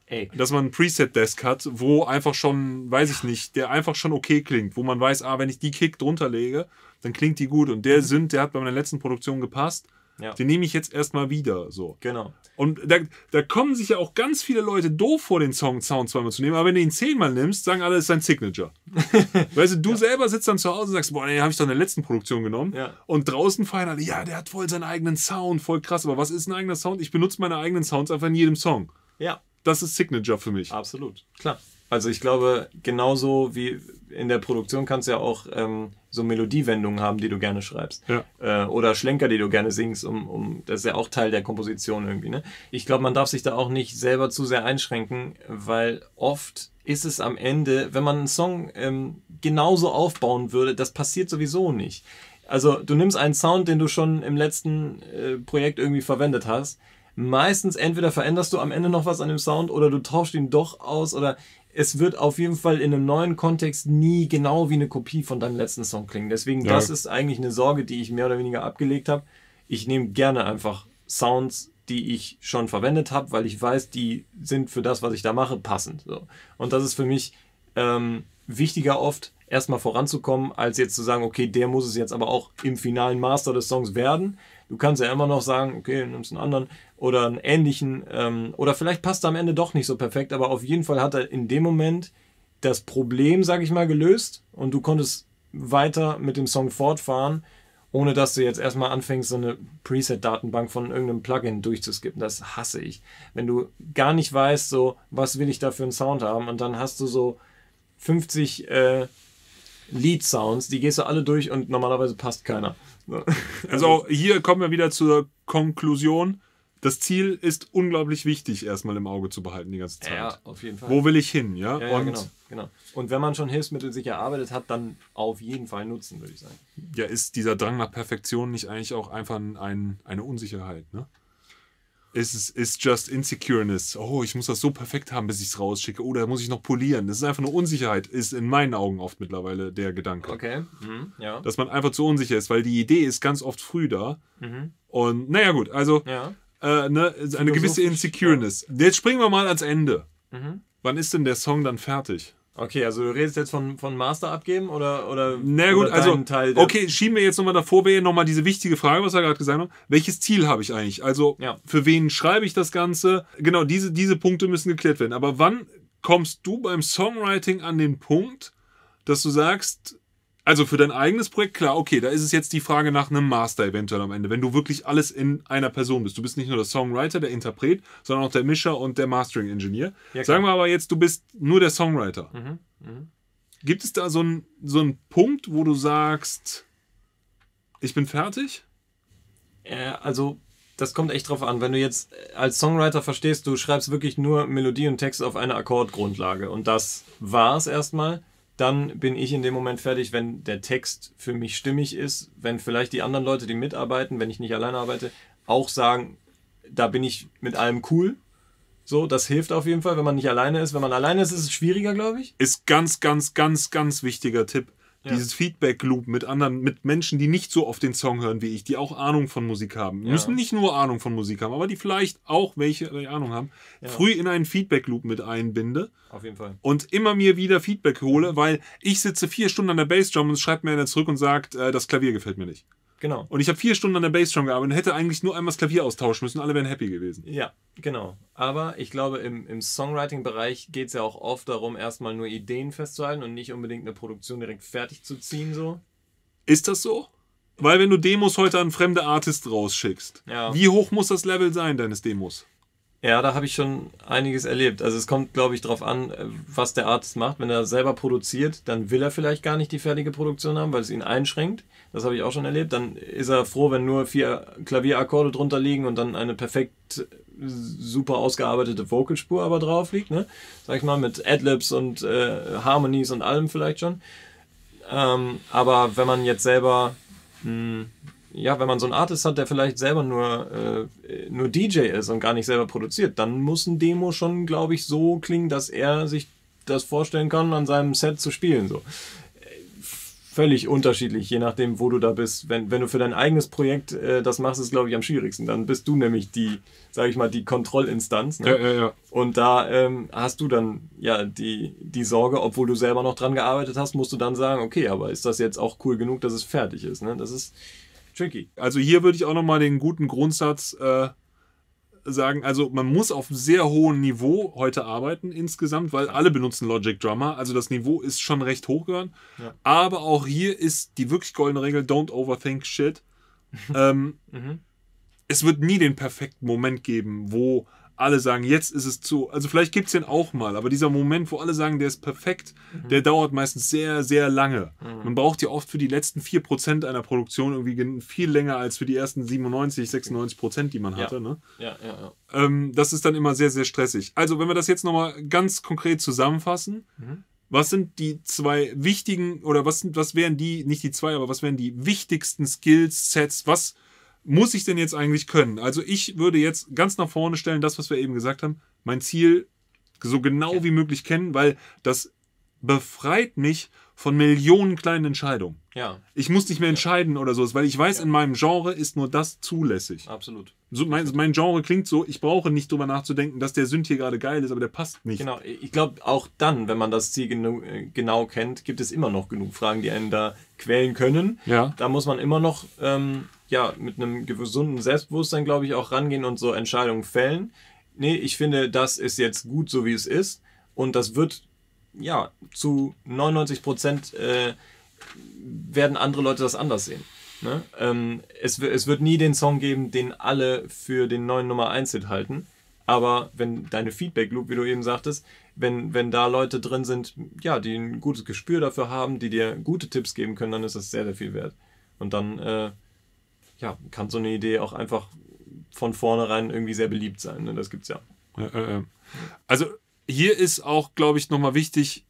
Ey. Dass man ein Preset-Desk hat, wo einfach schon, weiß ich nicht, der einfach schon okay klingt, wo man weiß, ah, wenn ich die Kick drunter lege, dann klingt die gut. Und der mhm. Synth, der hat bei meiner letzten Produktion gepasst, ja. den nehme ich jetzt erstmal wieder. So. Genau. Und da, da kommen sich ja auch ganz viele Leute doof vor, den Song Sound zweimal zu nehmen, aber wenn du ihn zehnmal nimmst, sagen alle, es ist sein Signature. Weißt du, du ja. selber sitzt dann zu Hause und sagst, boah, den habe ich doch in der letzten Produktion genommen. Ja. Und draußen feiern alle, ja, der hat voll seinen eigenen Sound, voll krass. Aber was ist ein eigener Sound? Ich benutze meine eigenen Sounds einfach in jedem Song. Ja. Das ist Signature für mich. Absolut, klar. Also ich glaube, genauso wie in der Produktion kannst du ja auch ähm, so Melodiewendungen haben, die du gerne schreibst. Ja. Äh, oder Schlenker, die du gerne singst. Um, um, das ist ja auch Teil der Komposition irgendwie. Ne? Ich glaube, man darf sich da auch nicht selber zu sehr einschränken, weil oft ist es am Ende, wenn man einen Song ähm, genauso aufbauen würde, das passiert sowieso nicht. Also du nimmst einen Sound, den du schon im letzten äh, Projekt irgendwie verwendet hast. Meistens entweder veränderst du am Ende noch was an dem Sound oder du tauschst ihn doch aus oder es wird auf jeden Fall in einem neuen Kontext nie genau wie eine Kopie von deinem letzten Song klingen. Deswegen, ja. das ist eigentlich eine Sorge, die ich mehr oder weniger abgelegt habe. Ich nehme gerne einfach Sounds, die ich schon verwendet habe, weil ich weiß, die sind für das, was ich da mache, passend. So. Und das ist für mich ähm, wichtiger oft, erstmal voranzukommen, als jetzt zu sagen, okay, der muss es jetzt aber auch im finalen Master des Songs werden. Du kannst ja immer noch sagen, okay, du nimmst einen anderen oder einen ähnlichen ähm, oder vielleicht passt er am Ende doch nicht so perfekt, aber auf jeden Fall hat er in dem Moment das Problem, sag ich mal, gelöst und du konntest weiter mit dem Song fortfahren, ohne dass du jetzt erstmal anfängst, so eine Preset-Datenbank von irgendeinem Plugin durchzuskippen. Das hasse ich. Wenn du gar nicht weißt, so, was will ich da für einen Sound haben und dann hast du so fünfzig äh, Lead-Sounds, die gehst du alle durch und normalerweise passt keiner. Also hier kommen wir wieder zur Konklusion. Das Ziel ist unglaublich wichtig, erstmal im Auge zu behalten die ganze Zeit. Ja, auf jeden Fall. Wo will ich hin? Ja, ja, ja und genau, genau. Und wenn man schon Hilfsmittel sich erarbeitet hat, dann auf jeden Fall nutzen, würde ich sagen. Ja, ist dieser Drang nach Perfektion nicht eigentlich auch einfach ein, eine Unsicherheit, ne? Ist ist just insecureness. Oh, ich muss das so perfekt haben, bis ich es rausschicke. Oder oh, muss ich noch polieren. Das ist einfach eine Unsicherheit, ist in meinen Augen oft mittlerweile der Gedanke. Okay, mhm. ja. Dass man einfach zu unsicher ist, weil die Idee ist ganz oft früh da. Mhm. Und naja gut, also ja. äh, ne, eine gewisse Insecureness. Ja. Jetzt springen wir mal ans Ende. Mhm. Wann ist denn der Song dann fertig? Okay, also du redest jetzt von, von Master abgeben oder, oder, Na gut, oder also, Teil der okay, schieben wir jetzt nochmal davor, wäre nochmal diese wichtige Frage, was wir gerade gesagt haben. Welches Ziel habe ich eigentlich? Also, ja. für wen schreibe ich das Ganze? Genau, diese, diese Punkte müssen geklärt werden. Aber wann kommst du beim Songwriting an den Punkt, dass du sagst, also für dein eigenes Projekt, klar, okay, da ist es jetzt die Frage nach einem Master eventuell am Ende, wenn du wirklich alles in einer Person bist. Du bist nicht nur der Songwriter, der Interpret, sondern auch der Mischer und der Mastering-Engineer. Ja, sagen wir aber jetzt, du bist nur der Songwriter. Mhm. Mhm. Gibt es da so einen so einen Punkt, wo du sagst, ich bin fertig? Äh, also, das kommt echt drauf an. Wenn du jetzt als Songwriter verstehst, du schreibst wirklich nur Melodie und Text auf einer Akkordgrundlage und das war's erstmal, dann bin ich in dem Moment fertig, wenn der Text für mich stimmig ist, wenn vielleicht die anderen Leute, die mitarbeiten, wenn ich nicht alleine arbeite, auch sagen, da bin ich mit allem cool. So, das hilft auf jeden Fall, wenn man nicht alleine ist. Wenn man alleine ist, ist es schwieriger, glaube ich. Ist ganz, ganz, ganz, ganz wichtiger Tipp. Ja. Dieses Feedback-Loop mit anderen, mit Menschen, die nicht so oft den Song hören wie ich, die auch Ahnung von Musik haben. Die ja. müssen nicht nur Ahnung von Musik haben, aber die vielleicht auch welche Ahnung haben. Ja. Früh in einen Feedback-Loop mit einbinde. Auf jeden Fall. Und immer mir wieder Feedback hole, weil ich sitze vier Stunden an der Bassdrum und es schreibt mir einer zurück und sagt, äh, das Klavier gefällt mir nicht. Genau. Und ich habe vier Stunden an der Bassdrum gearbeitet und hätte eigentlich nur einmal das Klavier austauschen müssen, alle wären happy gewesen. Ja, genau. Aber ich glaube, im, im Songwriting-Bereich geht es ja auch oft darum, erstmal nur Ideen festzuhalten und nicht unbedingt eine Produktion direkt fertig zu ziehen. So. Ist das so? Weil wenn du Demos heute an fremde Artists rausschickst, ja. wie hoch muss das Level sein deines Demos? Ja, da habe ich schon einiges erlebt. Also es kommt, glaube ich, darauf an, was der Artist macht. Wenn er selber produziert, dann will er vielleicht gar nicht die fertige Produktion haben, weil es ihn einschränkt. Das habe ich auch schon erlebt. Dann ist er froh, wenn nur vier Klavierakkorde drunter liegen und dann eine perfekt super ausgearbeitete Vocalspur aber drauf liegt. Ne? Sag ich mal, mit Adlibs und äh, Harmonies und allem vielleicht schon. Ähm, aber wenn man jetzt selber... Mh, ja, wenn man so einen Artist hat, der vielleicht selber nur, äh, nur D J ist und gar nicht selber produziert, dann muss ein Demo schon, glaube ich, so klingen, dass er sich das vorstellen kann, an seinem Set zu spielen. So. völlig unterschiedlich, je nachdem, wo du da bist. Wenn, wenn du für dein eigenes Projekt äh, das machst, ist, glaube ich, am schwierigsten. Dann bist du nämlich die, sage ich mal, die Kontrollinstanz. Ne? Ja, ja, ja. Und da ähm, hast du dann ja die, die Sorge, obwohl du selber noch dran gearbeitet hast, musst du dann sagen, okay, aber ist das jetzt auch cool genug, dass es fertig ist? Ne? Das ist tricky. Also hier würde ich auch nochmal den guten Grundsatz äh, sagen, also man muss auf sehr hohem Niveau heute arbeiten insgesamt, weil alle benutzen Logic Drummer, also das Niveau ist schon recht hoch geworden. Ja. Aber auch hier ist die wirklich goldene Regel, don't overthink shit. ähm, mhm. Es wird nie den perfekten Moment geben, wo alle sagen, jetzt ist es zu, also vielleicht gibt es den auch mal, aber dieser Moment, wo alle sagen, der ist perfekt, mhm. der dauert meistens sehr, sehr lange. Mhm. Man braucht ja oft für die letzten vier Prozent einer Produktion irgendwie viel länger als für die ersten siebenundneunzig, sechsundneunzig Prozent, die man hatte. Ja. Ne? Ja, ja, ja. Ähm, das ist dann immer sehr, sehr stressig. Also wenn wir das jetzt nochmal ganz konkret zusammenfassen, mhm. was sind die zwei wichtigen, oder was, sind, was wären die, nicht die zwei, aber was wären die wichtigsten Skills-Sets, was muss ich denn jetzt eigentlich können? Also ich würde jetzt ganz nach vorne stellen, das, was wir eben gesagt haben, mein Ziel so genau wie möglich kennen, weil das befreit mich von Millionen kleinen Entscheidungen. Ja. Ich muss nicht mehr entscheiden ja. oder so, weil ich weiß, ja. in meinem Genre ist nur das zulässig. Absolut. So, mein, mein Genre klingt so, ich brauche nicht drüber nachzudenken, dass der Synth hier gerade geil ist, aber der passt nicht. Genau, ich glaube auch dann, wenn man das Ziel genau, genau kennt, gibt es immer noch genug Fragen, die einen da quälen können. Ja. Da muss man immer noch ähm, ja, mit einem gesunden Selbstbewusstsein, glaube ich, auch rangehen und so Entscheidungen fällen. Nee, ich finde, das ist jetzt gut, so wie es ist. Und das wird, ja, zu neunundneunzig Prozent äh, werden andere Leute das anders sehen. Ne? Ähm, es, es wird nie den Song geben, den alle für den neuen Nummer eins Hit halten. Aber wenn deine Feedback Loop, wie du eben sagtest, wenn, wenn da Leute drin sind, ja, die ein gutes Gespür dafür haben, die dir gute Tipps geben können, dann ist das sehr, sehr viel wert. Und dann äh, ja, kann so eine Idee auch einfach von vornherein irgendwie sehr beliebt sein. Ne? Das gibt's ja. ja äh, äh. Also hier ist auch, glaube ich, nochmal wichtig,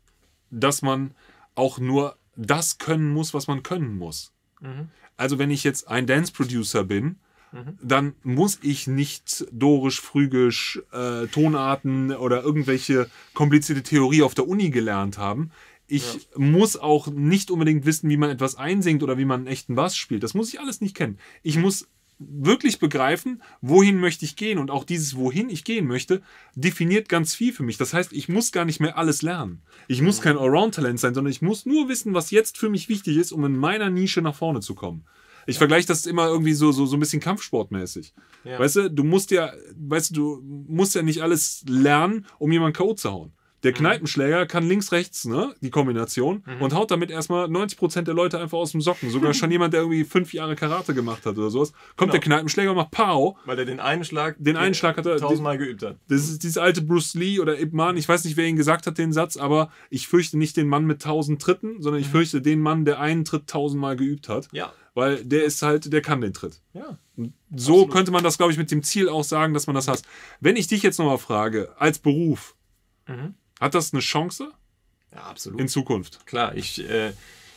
dass man auch nur das können muss, was man können muss. Mhm. Also wenn ich jetzt ein Dance-Producer bin, mhm. dann muss ich nicht dorisch, phrygisch, äh, Tonarten oder irgendwelche komplizierte Theorie auf der Uni gelernt haben. Ich ja. muss auch nicht unbedingt wissen, wie man etwas einsingt oder wie man einen echten Bass spielt. Das muss ich alles nicht kennen. Ich muss wirklich begreifen, wohin möchte ich gehen. Und auch dieses, wohin ich gehen möchte, definiert ganz viel für mich. Das heißt, ich muss gar nicht mehr alles lernen. Ich muss kein Allround-Talent sein, sondern ich muss nur wissen, was jetzt für mich wichtig ist, um in meiner Nische nach vorne zu kommen. Ich ja. vergleiche das immer irgendwie so, so, so ein bisschen kampfsportmäßig. Ja. Weißt du, du musst ja, weißt du, du musst ja nicht alles lernen, um jemanden K O zu hauen. Der Kneipenschläger kann links, rechts, ne, die Kombination, mhm. und haut damit erstmal neunzig Prozent der Leute einfach aus dem Socken. Sogar schon jemand, der irgendwie fünf Jahre Karate gemacht hat oder sowas. Kommt genau. der Kneipenschläger und macht Pow. Weil er den einen Schlag, den einen Schlag hat er tausendmal geübt hat. Das ist dieses alte Bruce Lee oder Ip Man, ich weiß nicht, wer ihn gesagt hat, den Satz, aber ich fürchte nicht den Mann mit tausend Tritten, sondern ich mhm. fürchte den Mann, der einen Tritt tausendmal geübt hat. Ja. Weil der ist halt, der kann den Tritt. Ja. So absolut. Könnte man das, glaube ich, mit dem Ziel auch sagen, dass man das hasst. Wenn ich dich jetzt nochmal frage, als Beruf, mhm. hat das eine Chance? Ja, absolut. In Zukunft. Klar, ich äh,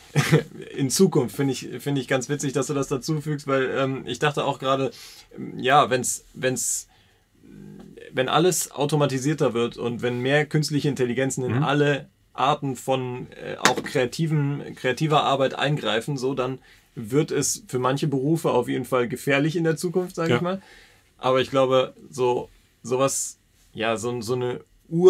in Zukunft finde ich, find ich ganz witzig, dass du das dazu fügst, weil ähm, ich dachte auch gerade, ja, wenn's, wenn's, wenn alles automatisierter wird und wenn mehr künstliche Intelligenzen in mhm. alle Arten von äh, auch kreativen, kreativer Arbeit eingreifen, so dann wird es für manche Berufe auf jeden Fall gefährlich in der Zukunft, sage ja. ich mal. Aber ich glaube, so sowas, ja, so, so eine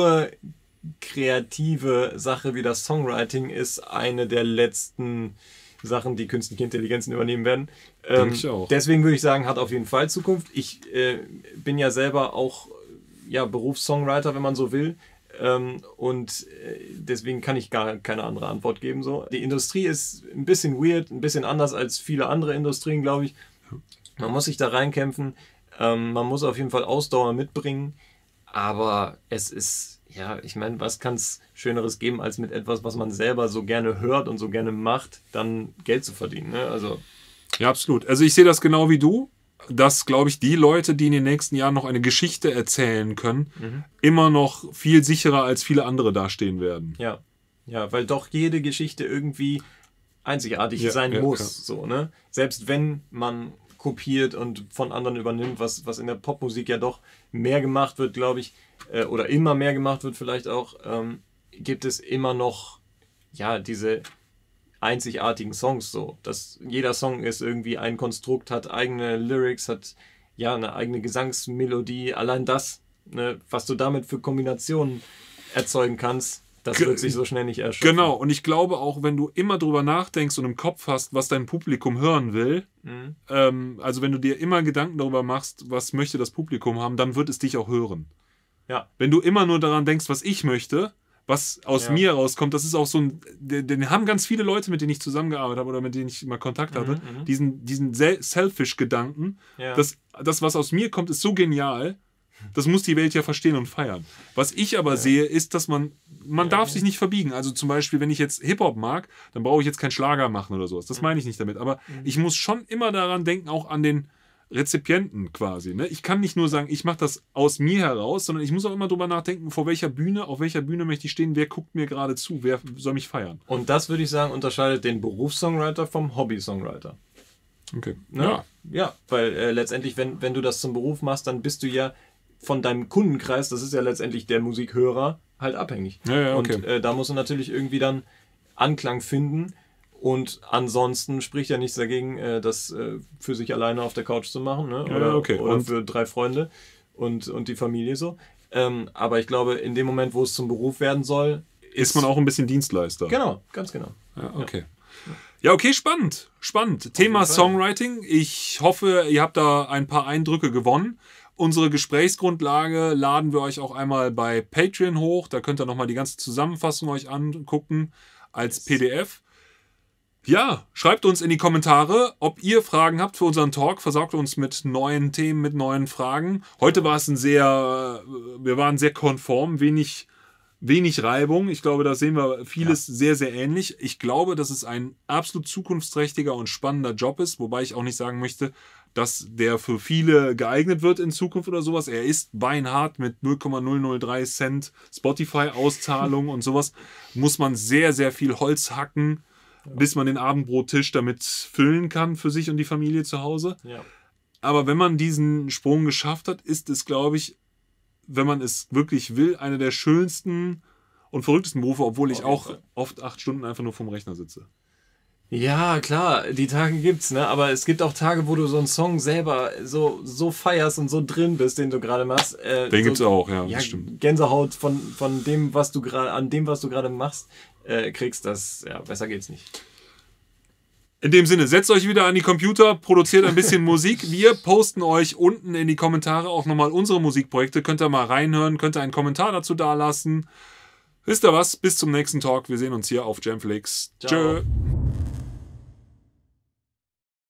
urkreative Sache wie das Songwriting ist eine der letzten Sachen, die künstliche Intelligenzen übernehmen werden. Ähm, ich auch. Deswegen würde ich sagen, hat auf jeden Fall Zukunft. Ich äh, bin ja selber auch ja, Berufssongwriter, wenn man so will. Ähm, und äh, deswegen kann ich gar keine andere Antwort geben. So. Die Industrie ist ein bisschen weird, ein bisschen anders als viele andere Industrien, glaube ich. Man muss sich da reinkämpfen. Ähm, man muss auf jeden Fall Ausdauer mitbringen. Aber es ist, ja, ich meine, was kann es Schöneres geben, als mit etwas, was man selber so gerne hört und so gerne macht, dann Geld zu verdienen. Ne? Also. Ja, absolut. Also ich sehe das genau wie du, dass, glaube ich, die Leute, die in den nächsten Jahren noch eine Geschichte erzählen können, mhm. immer noch viel sicherer als viele andere dastehen werden. Ja, ja, weil doch jede Geschichte irgendwie einzigartig ja, sein ja, muss. Ja. So, ne? Selbst wenn man kopiert und von anderen übernimmt, was, was in der Popmusik ja doch mehr gemacht wird, glaube ich, äh, oder immer mehr gemacht wird vielleicht auch, ähm, gibt es immer noch ja diese einzigartigen Songs so. Dass jeder Song ist irgendwie ein Konstrukt, hat eigene Lyrics, hat ja eine eigene Gesangsmelodie. Allein das, ne, was du damit für Kombinationen erzeugen kannst, das wird sich so schnell nicht erschöpfen. Genau, und ich glaube auch, wenn du immer drüber nachdenkst und im Kopf hast, was dein Publikum hören will, mhm. ähm, also wenn du dir immer Gedanken darüber machst, was möchte das Publikum haben, dann wird es dich auch hören. Ja. Wenn du immer nur daran denkst, was ich möchte, was aus ja. mir rauskommt, das ist auch so ein, den, den haben ganz viele Leute, mit denen ich zusammengearbeitet habe oder mit denen ich immer Kontakt hatte, mhm, diesen, diesen Selfish-Gedanken, ja. dass das, was aus mir kommt, ist so genial, das muss die Welt ja verstehen und feiern. Was ich aber ja. sehe, ist, dass man, man ja, darf ja. sich nicht verbiegen. Also zum Beispiel, wenn ich jetzt Hip-Hop mag, dann brauche ich jetzt keinen Schlager machen oder sowas. Das mhm. meine ich nicht damit. Aber mhm. ich muss schon immer daran denken, auch an den Rezipienten quasi. Ne? Ich kann nicht nur sagen, ich mache das aus mir heraus, sondern ich muss auch immer drüber nachdenken, vor welcher Bühne, auf welcher Bühne möchte ich stehen, wer guckt mir gerade zu, wer soll mich feiern. Und das, würde ich sagen, unterscheidet den Berufssongwriter vom Hobby-Songwriter. Okay. Ne? Ja. Ja, weil äh, letztendlich, wenn, wenn du das zum Beruf machst, dann bist du ja von deinem Kundenkreis, das ist ja letztendlich der Musikhörer, halt abhängig. Ja, ja, okay. Und äh, da musst du natürlich irgendwie dann Anklang finden. Und ansonsten spricht ja nichts dagegen, äh, das äh, für sich alleine auf der Couch zu machen. Ne? Oder, ja, okay. oder für drei Freunde und, und die Familie so. Ähm, aber ich glaube, in dem Moment, wo es zum Beruf werden soll, ist, ist man auch ein bisschen Dienstleister. Genau, ganz genau. Ja, okay. Ja. Ja, okay, spannend. Spannend. Thema Songwriting. Ich hoffe, ihr habt da ein paar Eindrücke gewonnen. Unsere Gesprächsgrundlage laden wir euch auch einmal bei Patreon hoch. Da könnt ihr nochmal die ganze Zusammenfassung euch angucken als P D F. Ja, schreibt uns in die Kommentare, ob ihr Fragen habt für unseren Talk. Versorgt uns mit neuen Themen, mit neuen Fragen. Heute war es ein sehr, wir waren sehr konform, wenig, wenig Reibung. Ich glaube, da sehen wir vieles ja. sehr, sehr ähnlich. Ich glaube, dass es ein absolut zukunftsträchtiger und spannender Job ist, wobei ich auch nicht sagen möchte, dass der für viele geeignet wird in Zukunft oder sowas. Er ist beinhart mit null Komma null null drei Cent Spotify-Auszahlung und sowas. Muss man sehr, sehr viel Holz hacken, ja. bis man den Abendbrottisch damit füllen kann für sich und die Familie zu Hause. Ja. Aber wenn man diesen Sprung geschafft hat, ist es, glaube ich, wenn man es wirklich will, einer der schönsten und verrücktesten Berufe, obwohl ich auch oft acht Stunden einfach nur vorm Rechner sitze. Ja, klar, die Tage gibt's, ne? Aber es gibt auch Tage, wo du so einen Song selber so, so feierst und so drin bist, den du gerade machst. Äh, den so, gibt's auch, ja, ja das stimmt. Gänsehaut von, von dem, was du gerade, an dem, was du gerade machst, äh, kriegst, das, ja, besser geht's nicht. In dem Sinne, setzt euch wieder an die Computer, produziert ein bisschen Musik. Wir posten euch unten in die Kommentare auch nochmal unsere Musikprojekte. Könnt ihr mal reinhören, könnt ihr einen Kommentar dazu dalassen. Wisst ihr was? Bis zum nächsten Talk. Wir sehen uns hier auf Jamflix. Tschö.